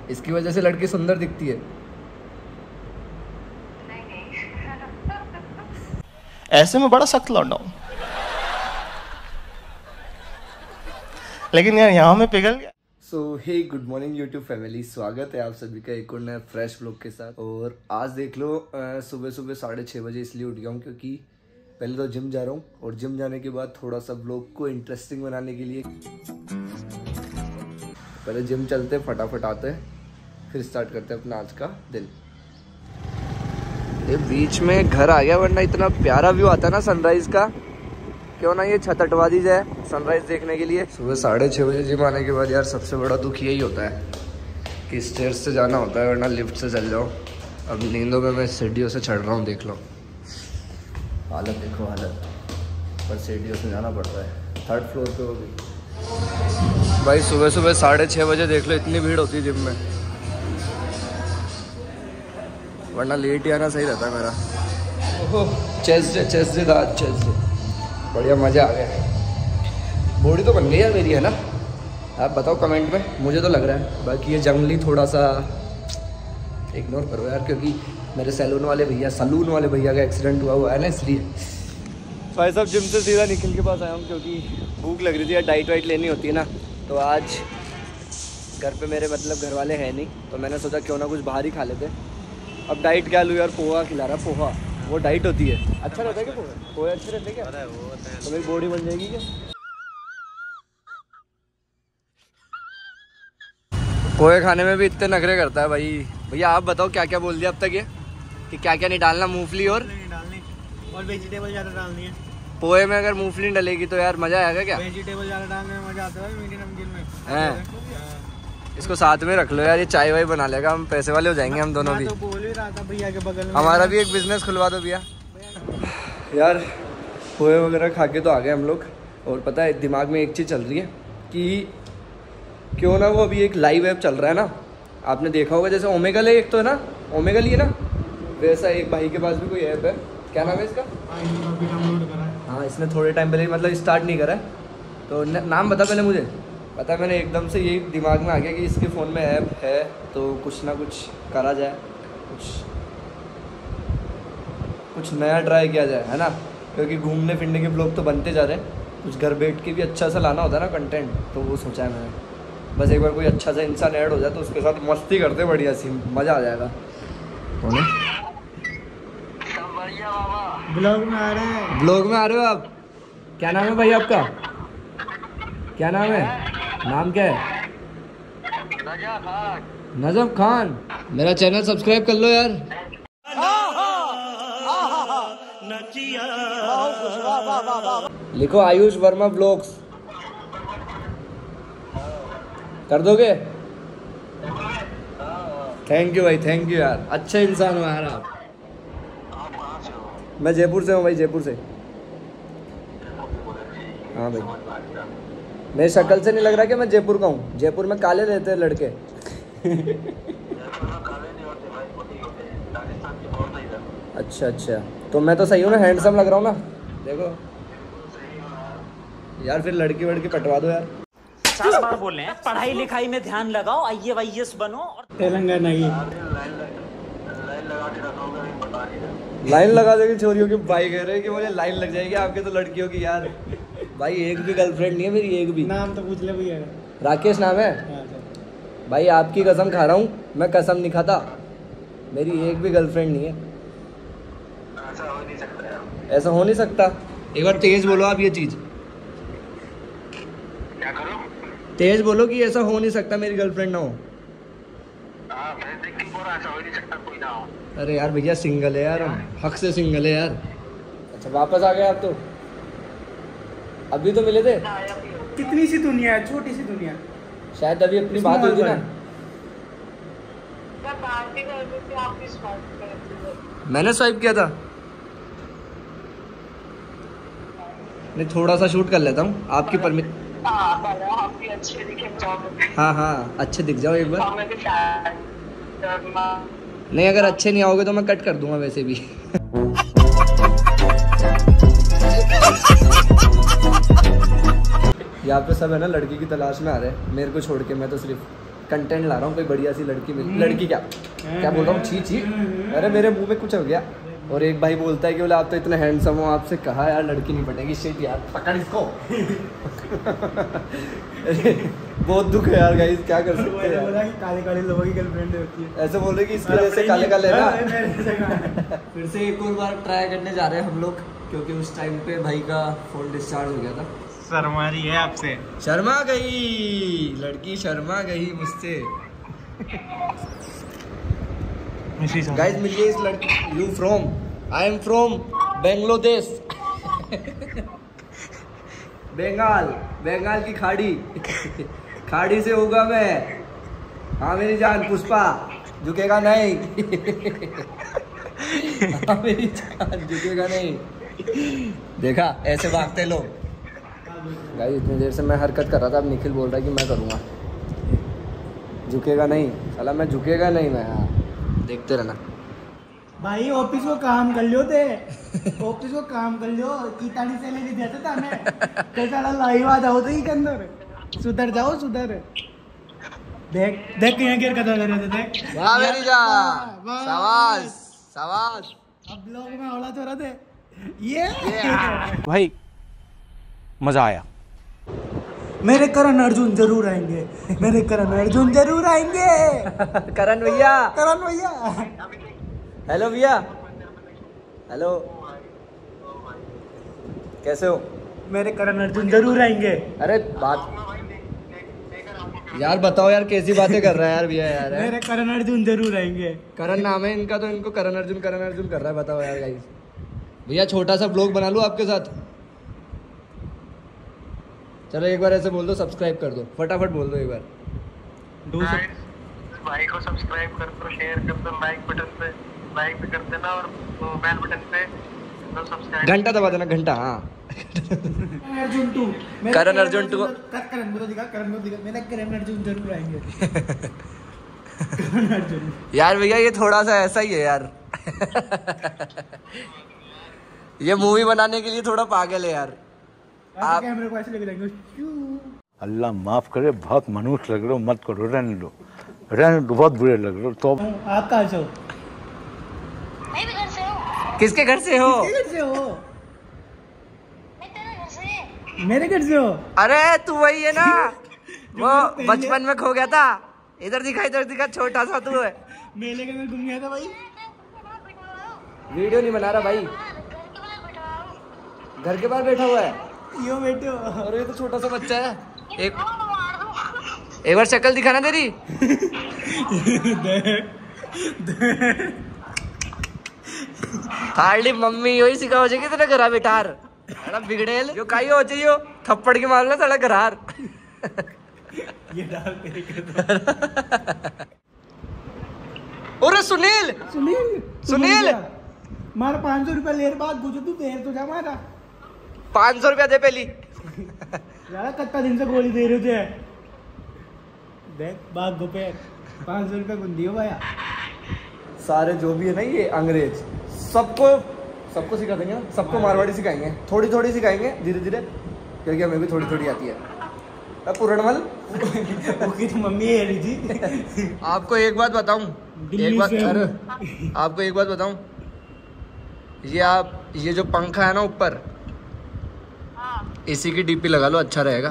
इसकी वजह से लड़की सुंदर दिखती है। ऐसे में बड़ा सख्त लौंडा हूं, लेकिन यार यहाँ में पिघल गया। So hey good morning YouTube family, स्वागत है आप सभी का एक और नया फ्रेश व्लॉग के साथ। और आज देख लो सुबह सुबह 6:30 बजे इसलिए उठ गया हूँ क्योंकि पहले तो जिम जा रहा हूँ और जिम जाने के बाद थोड़ा सा व्लॉग को इंटरेस्टिंग बनाने के लिए पहले जिम चलते फटाफट आते हैं, फिर स्टार्ट करते हैं अपना आज का दिन। ये बीच में घर आ गया, वरना इतना प्यारा व्यू आता है ना सनराइज का। क्यों ना ये छत हटवा दी जाए सनराइज देखने के लिए। सुबह 6:30 बजे जिम आने के बाद यार सबसे बड़ा दुख यही होता है कि स्टेयर्स से जाना होता है, वरना लिफ्ट से चल जाओ। अब नींदों में मैं सीढ़ियों से चढ़ रहा हूँ, देख लो हालत, देखो हालत, पर सीढ़ियों से जाना पड़ता है। 3rd फ्लोर पे होगी भाई। सुबह सुबह 6:30 बजे देख लो इतनी भीड़ होती है जिम में, वरना लेट ही आना सही रहता है मेरा। ओहो चेस्ट डे था, चेस्ट डे बढ़िया, मज़ा आ गया। बॉडी तो बन गई यार मेरी, है ना? आप बताओ कमेंट में, मुझे तो लग रहा है। बाकी ये जंगली थोड़ा सा इग्नोर करो यार, क्योंकि मेरे सैलून वाले भैया का एक्सीडेंट हुआ है ना, इसलिए। भाई साहब जिम से सीधा निखिल के पास आया हूँ क्योंकि भूख लग रही थी यार, डाइट वाइट लेनी होती है ना। तो आज घर पे मेरे मतलब घर वाले हैं नहीं, तो मैंने सोचा क्यों ना कुछ बाहर ही खा लेते। अब डाइट क्या लूँ यार, पोहा खिला रहा, पोहा वो डाइट होती है। अच्छा रहता है क्या पोहा अच्छे रहते क्या? तो मेरी बॉडी बन जाएगी क्या? पोहे खाने में भी इतने नखरे करता है भाई। भैया आप बताओ क्या क्या बोल दिया अब तक ये, कि क्या क्या नहीं डालना? मूंगफली और वेजिटेबल ज़्यादा डालनी है पोहे में। अगर मूंगफली डलेगी तो यार मजा आएगा क्या? वेजिटेबल ज़्यादा डालने में मजा आता है मीठी नमकीन में। हैं इसको साथ में रख लो यार, ये चाय वाय बना लेगा, हम पैसे वाले हो जाएंगे हम दोनों भी। तो बोल ही रहा था भैया के बगल में हमारा भी एक बिजनेस खुलवा दो भैया। यार पोहे वगैरह खा के तो आ गए हम लोग, और पता है दिमाग में एक चीज़ चल रही है कि क्यों ना वो अभी एक लाइव ऐप चल रहा है ना, आपने देखा होगा, जैसे ओमेगल है एक तो, है ना, ओमेगल ही है ना, वैसा एक भाई के पास भी कोई ऐप है। क्या नाम है इसका? हाँ इसने थोड़े टाइम पहले मतलब स्टार्ट नहीं करा है, तो नाम बता पहले मुझे। पता है मैंने एकदम से यही दिमाग में आ गया कि इसके फ़ोन में ऐप है तो कुछ ना कुछ करा जाए, कुछ नया ट्राई किया जाए, है ना? क्योंकि घूमने फिरने के ब्लॉग तो बनते जा रहे हैं, कुछ घर बैठ के भी अच्छा सा लाना होता है ना कंटेंट, तो वो सोचा है मैंने। बस एक बार कोई अच्छा सा इंसान ऐड हो जाए तो उसके साथ मस्ती करते बढ़िया सी, मज़ा आ जाएगा। ब्लॉग में आ रहे हैं। ब्लॉग में आ रहे हो आप? क्या नाम है भाई आपका? क्या नाम है? नाम क्या है? नजम खान। मेरा चैनल सब्सक्राइब कर लो यार। लिखो आयुष वर्मा ब्लॉग्स, कर दोगे? थैंक यू भाई, थैंक यू यार, अच्छे इंसान हो यार आप। मैं जयपुर से हूँ भाई, जयपुर से। हाँ भाई, मेरी शक्ल से नहीं लग रहा कि मैं जयपुर का हूँ। जयपुर में काले रहते हैं लड़के। अच्छा, तो मैं तो सही हूँ ना, हैंडसम लग रहा हूँ ना? देखो यार, फिर लड़की वड़की पटवा दो यार। 50 बार बोल रहे हैं पढ़ाई लिखाई में ध्यान लगाओ, IAS बनो। और तेलंगाना की लाइन लगा देगी छोरियों की। भाई कह रहे हैं कि मुझे लाइन लग जाएगी आपके तो लड़कियों की यार। भाई एक भी गर्लफ्रेंड नहीं है मेरी, एक भी। नाम तो पूछ ले भैया। राकेश नाम है भाई। आपकी कसम खा रहा हूँ, मैं कसम नहीं खाता, मेरी एक भी गर्लफ्रेंड नहीं है। ऐसा हो नहीं सकता। एक बार तेज बोलो आप ये चीज, क्या करो? तेज बोलो कि ऐसा हो नहीं सकता मेरी गर्लफ्रेंड ना हो। ऐसा हो नहीं सकता कोई ना हो। अरे यार भैया सिंगल है यार, हम हक से सिंगल है यार। अच्छा वापस आ गए आप तो? अभी तो मिले थे। कितनी सी दुनिया है, छोटी सी दुनिया। शायद अभी अपनी बात हुई थी ना। मैंने स्वाइप किया था। नहीं थोड़ा सा शूट कर लेता हूँ आपकी परमिट। हाँ अच्छे दिख जाओ एक बार। नहीं अगर अच्छे नहीं आओगे तो मैं कट कर दूंगा वैसे भी। यहाँ पे सब है ना लड़की की तलाश में आ रहे हैं, मेरे को छोड़ के। मैं तो सिर्फ कंटेंट ला रहा हूँ, कोई बढ़िया सी लड़की मिल, लड़की क्या क्या बोल रहा हूँ, छी छी, अरे मेरे मुंह में कुछ हो गया। और एक भाई बोलता है कि बोले आप तो इतने हैंडसम हो, आपसे कहा यार लड़की नहीं पटेगी। शिट यार, पकड़ इसको। बहुत दुख है यार गाइस, क्या कर सकते हैं यार। काले काले लोगों की गर्लफ्रेंड होती है। ऐसे बोल रहे कि इसकी वजह से काले काले ना। ना फिर से एक और बार ट्राई करने जा रहे हैं हम लोग, क्योंकि उस टाइम पे भाई का फोन डिस्चार्ज हो गया था। शर्मा रही है आपसे। शर्मा गई लड़की, शर्मा गई मुझसे। गाइस मिलिए इस लड़की। You from? I am from Bangladesh. Bengal, Bengal की खाड़ी। खाड़ी से होगा मैं। हाँ मेरी जान पुष्पा, झुकेगा नहीं। हाँ मेरी जान, झुकेगा नहीं। देखा ऐसे भागते लोग। गाइस इतनी देर से मैं हरकत कर रहा था, अब निखिल बोल रहा है कि मैं करूँगा। झुकेगा नहीं साला, मैं झुकेगा नहीं मैं। हाँ देखते रहना भाई, ऑफिस को काम कर लियो थे। ऑफिस को काम कर लियो, कीटाणी से ले देते था मैं। कैसा लाइव आ जाओ तो ही के अंदर सुधर जाओ, सुधर। देख देख यहाँ गिर कदर कर रहे थे, देख। वाह मेरी जान, शाबाश शाबाश। अब ब्लॉग में होला तो रहे थे ये। भाई मजा आया। मेरे करण अर्जुन जरूर आएंगे, मेरे करण अर्जुन जरूर आएंगे। करण भैया, करण भैया। हेलो भैया, हेलो, कैसे हो? मेरे करण अर्जुन जरूर आएंगे। अरे बात यार बताओ यार, कैसी बातें कर रहा है यार भैया यार। मेरे करण अर्जुन जरूर आएंगे। करण नाम है इनका, तो इनको करण अर्जुन कर रहा है। बताओ यार गाइस। भैया छोटा सा ब्लॉग बना लूं आपके साथ? चलो एक बार ऐसे बोल दो, सब्सक्राइब कर दो, फटाफट बोल दो एक बार। भाई को सब्सक्राइब कर दो, शेयर कर दो, लाइक बटन पे लाइक भी कर देना, और बेल बटन पे तो सब्सक्राइब, घंटा दबा देना, घंटा। हाँ अर्जुन 2, करण अर्जुन 2। करण को दिखा, करण को दिखा। मेरे करण अर्जुन जरूर आएंगे। करण अर्जुन यार भैया ये थोड़ा सा ऐसा ही है यार। ये मूवी बनाने के लिए थोड़ा पागल है यार। आप कैमरे को ऐसे लेके जाएंगे। अल्लाह माफ करे, बहुत मनुष्य लग रहे हो, मत करो, रहने दो, बहुत बुरे लग रहे हो। तो आप कहाँ से हो? मैं भी घर से हूँ। किसके घर से हो? किसके घर से हो? मैं तेरे घर से। मेरे घर से हो? अरे तू वही है ना वो बचपन में खो गया था। इधर दिखा, छोटा सा तू है। मेले के अंदर घूम गया था भाई। वीडियो नहीं बना रहा भाई, घर के बाहर बैठा हुआ है। यो बेटे हो। अरे ये तो छोटा सा बच्चा है। एक बार शक्ल दिखाना तेरी। हार्डली मम्मी यही सिखा हो जाएगी तेरे घर बेटार। अरे बिगड़ेल जो काई हो चाहिए थप्पड़ के मारना साला घरार। ये डाल तेरे अरे सुनील, सुनील मारा 500 रुपया लेर बाद गुजर तू देर तो जा मारा। 500 रुपया दे पहली। यार कत्ता दिन से गोली दे रहे थे। देख बाग गोपे 500 रुपया गुंदी हो भाया। सारे जो भी है ना ये अंग्रेज, सबको सिखा देंगे, सबको मारवाड़ी सिखाएंगे, थोड़ी थोड़ी सिखाएंगे धीरे धीरे, क्योंकि हमें भी थोड़ी थोड़ी आती है। पुरणमल ओके तो मम्मी है रही थी। आपको एक बात बताऊं, आपको एक बात बताऊं, ये जो पंखा है ना ऊपर, इसी की डीपी लगा लो, अच्छा रहेगा।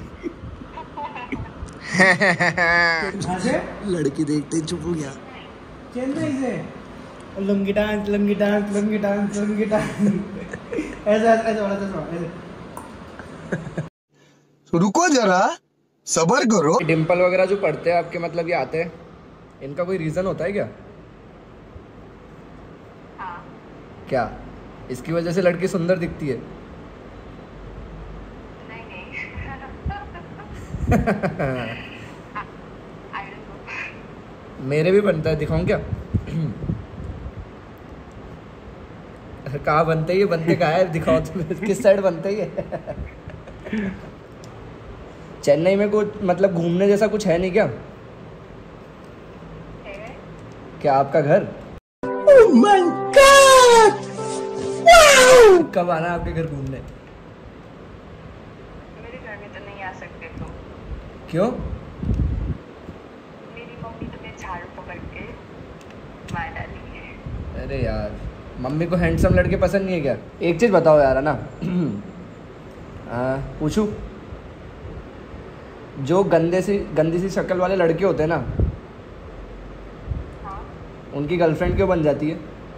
लड़की देखते ही चुप हो गया। चेन्नई से lungi dance, lungi dance, lungi dance, lungi dance. ऐसा रुको जरा, सबर करो। डिम्पल वगैरह जो पढ़ते हैं आपके, मतलब ये आते हैं, इनका कोई रीजन होता है क्या? क्या इसकी वजह से लड़की सुंदर दिखती है? मेरे भी बनता है, दिखाऊं क्या? कहाँ बनते ये, बनते कहाँ है, दिखाओ तो किस साइड बनते ये? चेन्नई में कुछ मतलब घूमने जैसा कुछ है नहीं क्या? क्या आपका घर? Oh my God! Wow! कब आना है आपके घर घूमने? मेरे घर में तो नहीं आ सकते तुम। क्यों? झाड़ू पकड़ के मार डाली। अरे यार, मम्मी को हैंडसम लड़के पसंद नहीं है क्या? एक चीज़ बताओ यार, है ना, पूछूं, जो गंदी सी शक्ल वाले लड़के होते हैं ना, हाँ, उनकी गर्लफ्रेंड क्यों बन जाती है?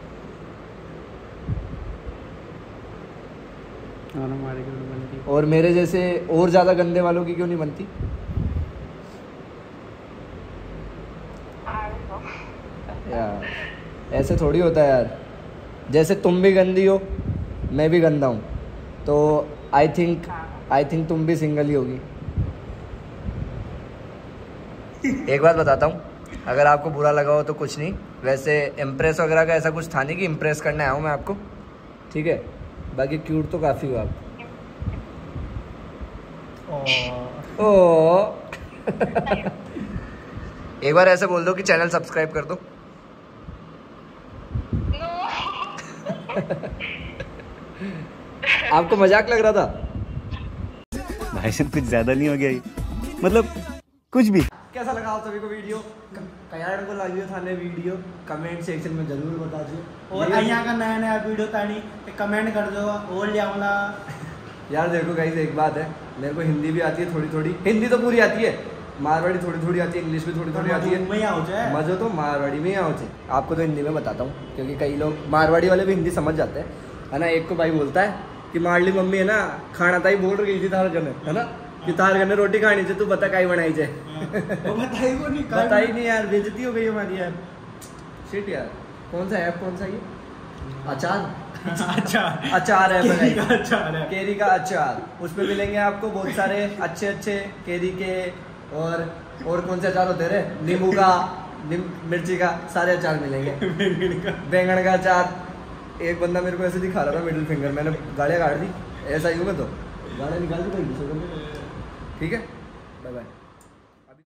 और हमारे घर में बनती। और मेरे जैसे और ज़्यादा गंदे वालों की क्यों नहीं बनती? I don't know। यार ऐसे थोड़ी होता है यार, जैसे तुम भी गंदी हो, मैं भी गंदा हूँ, तो आई थिंक तुम भी सिंगल ही होगी। एक बात बताता हूँ, अगर आपको बुरा लगा हो तो कुछ नहीं, वैसे इम्प्रेस वगैरह का ऐसा कुछ था नहीं कि इम्प्रेस करने आया हूँ मैं आपको, ठीक है? बाकी क्यूट तो काफ़ी हो आप। ओ एक बार ऐसे बोल दो कि चैनल सब्सक्राइब कर दो। आपको मजाक लग रहा था? भाई साहब कुछ ज्यादा नहीं हो गया ये? मतलब कुछ भी। कैसा लगा आप सभी को वीडियो? कयाड़ को लगी थाने वीडियो कमेंट सेक्शन में जरूर बता दो। और यहाँ का नया वीडियो तानी कमेंट कर दो और ले आऊँगा। यार देखो गाइस, एक बात है, मेरे को हिंदी भी आती है थोड़ी, हिंदी तो पूरी आती है, मारवाड़ी थोड़ी आती है, इंग्लिश भी थोड़ी आती है। मज़ो तो मारवाड़ी में ही आओ। आपको तो हिंदी में बताता हूँ, क्योंकि कई लोग मारवाड़ी वाले भी हिंदी समझ जाते हैं, है ना। एक को भाई बोलता है कि मारली मम्मी है ना, खाना ताई बोल रही थी तार गने, है ना, कि तार गने रोटी खानी चाहिए, तू बता काई बनाई जाए। बताई नहीं यार, बेइज्जती हो गई हमारी यार। शिट यार, कौन सा ऐप, कौन सा ये अचार अचार है, केरी का अचार, उसमें मिलेंगे आपको बहुत सारे अच्छे केरी के, और कौन से अचार होते हैं, नींबू का, मिर्ची का, सारे अचार मिलेंगे। बैंगन का अचार। एक बंदा मेरे को ऐसे दिखा रहा था मिडिल फिंगर, मैंने गाड़ियाँ काट दी, ऐसा ही हूँ मैं तो, गाड़ियाँ निकाल दी। ठीक है, बाय बाय।